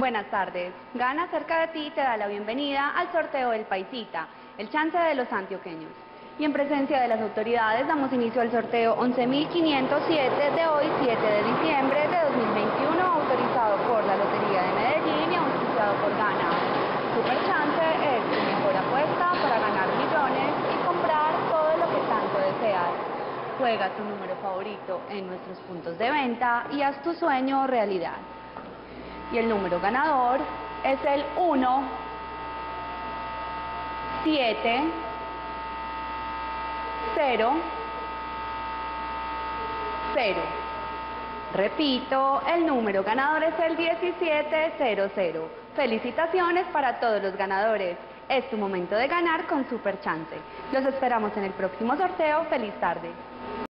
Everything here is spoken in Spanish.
Buenas tardes. Gana cerca de ti te da la bienvenida al sorteo del Paisita, el chance de los antioqueños. Y en presencia de las autoridades damos inicio al sorteo 11.507 de hoy, 7 de diciembre de 2021, autorizado por la Lotería de Medellín y auspiciado por Gana. Super Chance es tu mejor apuesta para ganar millones y comprar todo lo que tanto deseas. Juega tu número favorito en nuestros puntos de venta y haz tu sueño realidad. Y el número ganador es el 1, 7, 0, 0. Repito, el número ganador es el 1700. Felicitaciones para todos los ganadores. Es tu momento de ganar con Super Chance. Los esperamos en el próximo sorteo. ¡Feliz tarde!